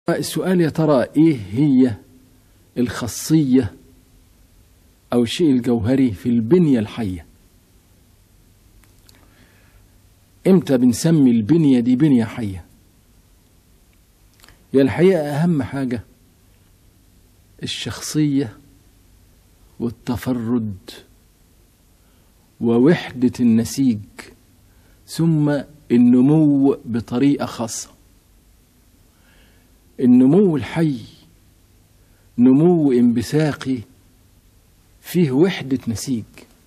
السؤال: يا ترى ايه هي الخاصية او الشيء الجوهري في البنية الحية؟ امتى بنسمي البنية دي بنية حية؟ هي الحقيقة اهم حاجة الشخصية والتفرد ووحدة النسيج، ثم النمو بطريقة خاصة. النمو الحي نمو انبثاقي فيه وحدة نسيج،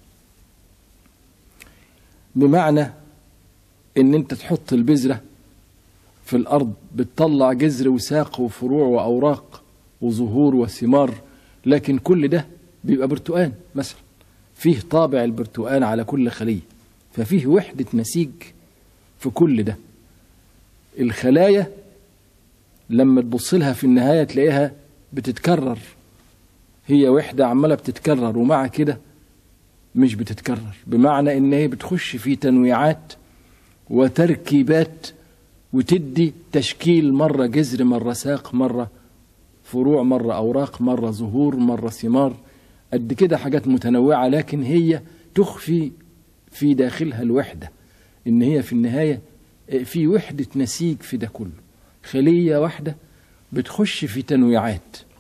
بمعنى ان انت تحط البذرة في الارض بتطلع جذر وساق وفروع واوراق وزهور وثمار، لكن كل ده بيبقى برتقان مثلا، فيه طابع البرتقان على كل خلية، ففيه وحدة نسيج في كل ده. الخلايا لما تبص لها في النهاية تلاقيها بتتكرر، هي وحدة عمالة بتتكرر، ومع كده مش بتتكرر، بمعنى ان هي بتخش في تنويعات وتركيبات وتدي تشكيل، مرة جذر، مرة ساق، مرة فروع، مرة أوراق، مرة زهور، مرة ثمار، قد كده حاجات متنوعة، لكن هي تخفي في داخلها الوحدة، إن هي في النهاية في وحدة نسيج في ده كله. خلية واحدة بتخش في تنويعات،